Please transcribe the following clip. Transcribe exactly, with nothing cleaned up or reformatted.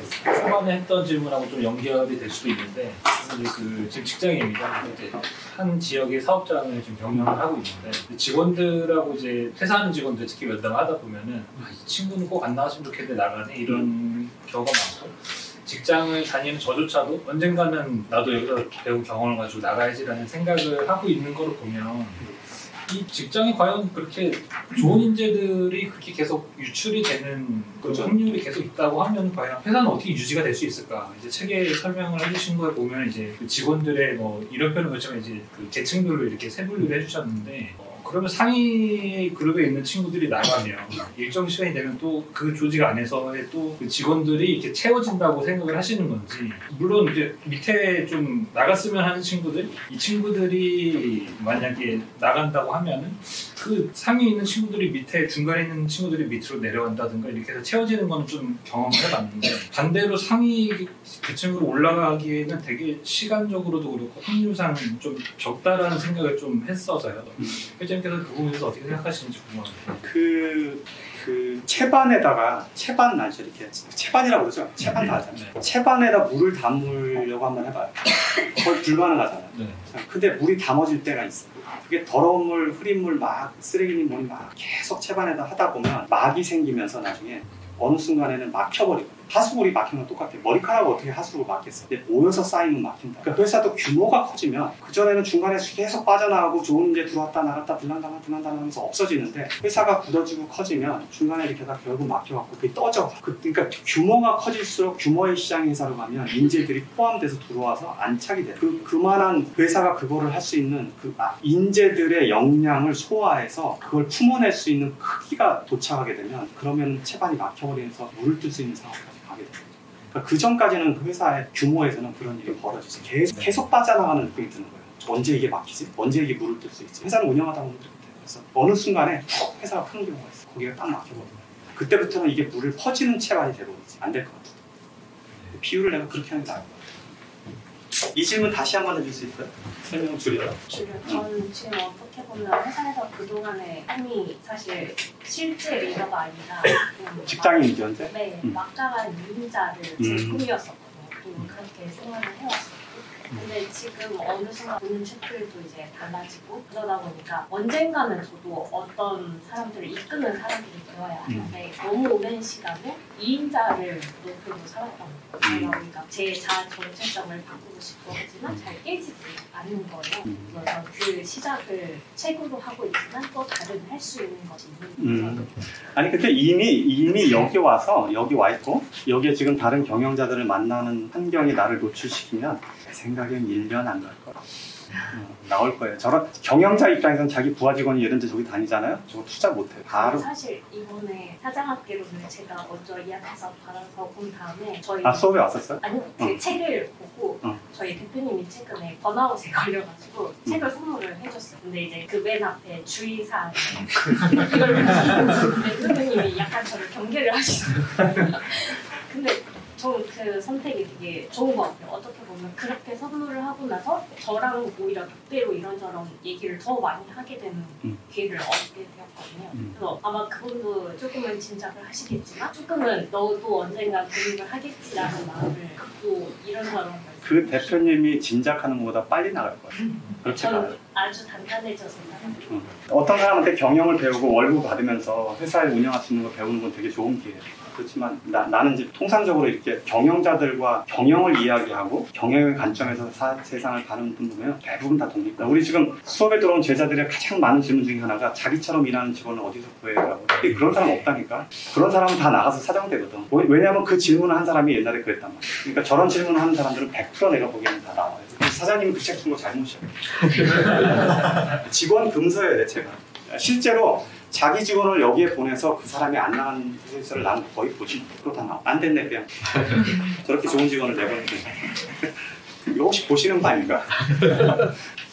초반에 했던 질문하고 좀 연결이 될 수도 있는데 이제 그 지금 직장인입니다. 이제 한 지역의 사업장을 지금 경영을 하고 있는데 직원들하고 이제 퇴사하는 직원들 특히 면담하다 보면은 아, 이 친구는 꼭 안 나왔으면 좋겠는데 나가네 이런 경우가 많고 직장을 다니는 저조차도 언젠가는 나도 여기서 배운 경험을 가지고 나가야지라는 생각을 하고 있는 거를 보면 이 직장이 과연 그렇게 좋은 인재들이 그렇게 계속 유출이 되는 그렇죠. 확률이 계속 있다고 하면 과연 회사는 어떻게 유지가 될 수 있을까? 이제 책에 설명을 해주신 거에 보면 이제 그 직원들의 뭐 이런 표현은 그렇지만 이제 그 계층별로 이렇게 세분류를 해주셨는데 어, 그러면 상위 그룹에 있는 친구들이 나가면 일정 시간이 되면 또 그 조직 안에서의 또 그 직원들이 이렇게 채워진다고 생각을 하시는 건지 물론 이제 밑에 좀 나갔으면 하는 친구들 이 친구들이 만약에 나간다고 하면은 그 상위에 있는 친구들이 밑에 중간에 있는 친구들이 밑으로 내려간다든가 이렇게 해서 채워지는 거는 좀 경험을 해봤는데 반대로 상위 계층으로 올라가기에는 되게 시간적으로도 그렇고 확률상 좀 적다라는 생각을 좀 했어서요. 회장님께서 그 부분에서 어떻게 생각하시는지 궁금합니다. 그, 그 채반에다가 채반 알죠? 이렇게 채반이라고 그러죠? 채반 다 하잖아요. 네. 채반에다 물을 담으려고 한번 해봐요. 거의 불가능하잖아요. 네. 근데 물이 담아질 때가 있어요. 그게 더러운 물, 흐린 물 막 쓰레기님 뭐니 막 계속 채반에다 하다 보면 막이 생기면서 나중에 어느 순간에는 막혀버리거든요. 하수구리 막히는 건 똑같아요. 머리카락을 어떻게 하수구로 막겠어. 근데 모여서 쌓이면 막힌다. 그러니까 회사도 규모가 커지면 그전에는 중간에 계속 빠져나가고 좋은 인재 들어왔다 나갔다 들란다 들란다 하면서 없어지는데 회사가 굳어지고 커지면 중간에 이렇게 다 결국 막혀갖고 그게 떠져. 그, 그러니까 규모가 커질수록 규모의 시장 회사로 가면 인재들이 포함돼서 들어와서 안착이 돼. 그, 그만한 회사가 그거를 할 수 있는 그 아, 인재들의 역량을 소화해서 그걸 품어낼 수 있는 크기가 도착하게 되면 그러면 채반이 막혀버리면서 물을 뜰 수 있는 상황까지 가게 됩니다. 그러니까 그 전까지는 그 회사의 규모에서는 그런 일이 벌어지죠. 계속, 계속 빠져나가는 느낌이 드는 거예요. 언제 이게 막히지? 언제 이게 물을 뜰 수 있지? 회사를 운영하다 보면 그렇게 돼요. 그래서 어느 순간에 푹 회사가 크는 경우가 있어. 거기가 딱 막혀버려요. 그때부터는 이게 물을 퍼지는 채반이 되버리지. 안 될 것 같아요. 비율을 내가 그렇게 하는 게 나을 것 같아요. 이 질문 다시 한번 해줄 수 있어요? 설명 줄여요? 줄여. 저는 지금 어떻게 보면 회사에서 그동안의 삶이 사실 실제 리더가 아니라 직장인이죠, 현재? 네, 음. 막강한 이인자를 제 음. 꿈이었었거든요. 또 그렇게 생활을 해왔었고 근데 지금 어느 순간 보는 책들도 이제 달라지고 그러다 보니까 언젠가는 저도 어떤 사람들을 이끄는 사람들이 되어야 하는데 음. 너무 오랜 시간에 이인자를 목표로 살았던 거예요. 그러니까 제 자아 정체성을 바꾸고 싶어 하지만 잘 깨지지 않는 거예요. 그래서 그 시작을 책으로 하고 있지만 또 다른 할 수 있는 것이 있는 거죠. 음. 아니 근데 이미 이미 여기 와서 여기 와 있고 여기에 지금 다른 경영자들을 만나는 환경에 나를 노출시키면 내 생각엔 일 년 안 갈 거야. 어, 나올 거예요. 저런 경영자 입장에서는 자기 부하 직원이 이런 데 저기 다니잖아요. 저거 투자 못해요. 바로. 사실 이번에 사장학개론을 제가 먼저 예약해서 받아서 본 다음에 저희 아 수업에 왔었어요? 아니요. 제 어. 책을 보고 어. 저희 대표님이 최근에 번아웃에 걸려가지고 음. 책을 선물을 해줬어요. 근데 이제 그 맨 앞에 주의사항 이걸 대표님이 약간 저를 경계를 하시더라고요. 근데 저는 그 선택이 되게 좋은 것 같아요. 어떻게 보면 그렇게 선물을 하고 나서 저랑 오히려 덕대로 이런저런 얘기를 더 많이 하게 되는 음. 기회를 얻게 되었거든요. 음. 그래서 아마 그분도 조금은 짐작을 하시겠지만 조금은 너도 언젠가 그 일을 하겠지라는 마음을 갖고 이런저런 그 대표님이 짐작하는 것보다 빨리 나갈 거예요. 그렇지 않아요. 아주 단단해져서 나가요. 음. 어떤 사람한테 경영을 배우고 월급 받으면서 회사를 운영할 수 있는 거 배우는 건 되게 좋은 기회예요. 그렇지만 나, 나는 이제 통상적으로 이렇게 경영자들과 경영을 이야기하고 경영의 관점에서 사, 세상을 가는 분 보면 대부분 다 독립다. 우리 지금 수업에 들어온 제자들의 가장 많은 질문 중에 하나가 자기처럼 일하는 직원을 어디서 구해라고. 그런 사람 없다니까. 그런 사람은 다 나가서 사장 되거든. 왜냐하면 그 질문을 한 사람이 옛날에 그랬단 말이야. 그러니까 저런 질문을 하는 사람들은 백 퍼센트 내가 보기에는 다 나와요. 사장님이 그 책 쓴 거 잘못이야. 직원 금서예요, 대체가. 실제로 자기 직원을 여기에 보내서 그 사람이 안 나간 회사를 나는 거의 보지 못해. 그렇다 나와. 안 됐네 그냥. 저렇게 좋은 직원을 내보내는 이거 혹시 보시는 바인가?